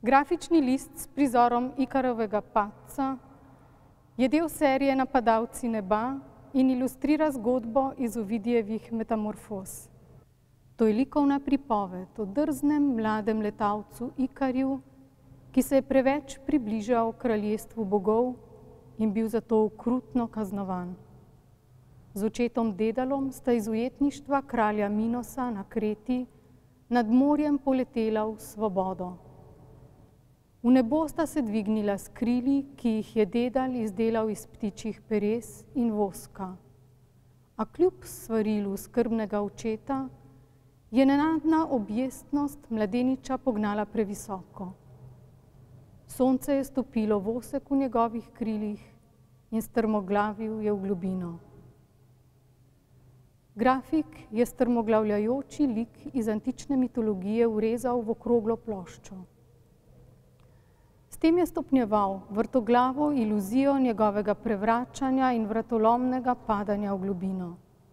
Grafični list s prizorom Ikarovega padca je del serije Napadalci neba in ilustrira zgodbo iz Ovidijevih Metamorfoz. To je likovna pripoved o drznem mladem letalcu Ikarju, ki se je preveč približal kraljestvu bogov in bil zato okrutno kaznovan. Z očetom Dedalom sta iz ujetništva kralja Minosa na Kreti nad morjem poletela v svobodo. V nebo sta se dvignila s krili, ki jih je Dedal izdelal iz ptičjih peres in voska. A kljub svarilu skrbnega očeta je nenadna objestnost mladeniča pognala previsoko. Sonce je stopilo vosek v njegovih krilih in strmoglavil je v globino. Grafik je strmoglavljajoči lik iz antične mitologije vrezal v okroglo ploščo. S tem je stopnjeval vrtoglavo iluzijo njegovega prevračanja in vratolomnega padanja v globino.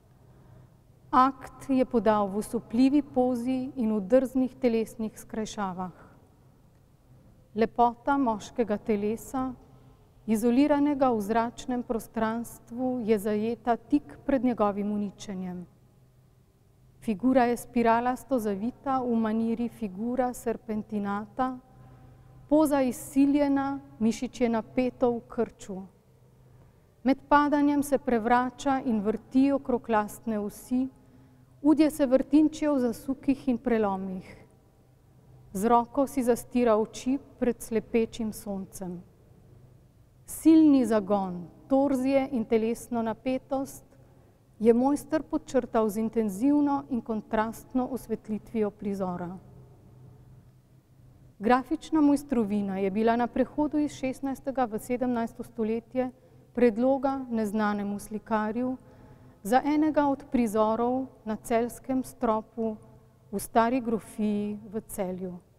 Akt je podal v osupljivi pozi in v drznih telesnih skrajšavah. Lepota moškega telesa, izoliranega v zračnem prostranstvu, je zajeta tik pred njegovim uničenjem. Figura je spiralasto zavita v maniri figura serpentinata, poza izsiljena, mišič je napeto v krču. Med padanjem se prevrača in vrti okrog lastne osi, udje se vrtinčijo v zasukih in prelomih. Z roko si zastira oči pred slepečim soncem. Silni zagon, torzije in telesno napetost je mojster podčrtal z intenzivno in kontrastno osvetlitvijo prizora. Grafična mojstrovina je bila na prehodu iz 16. v 17. stoletje predloga neznanemu slikarju za enega od prizorov na celjskem stropu v stari grofiji v Celju.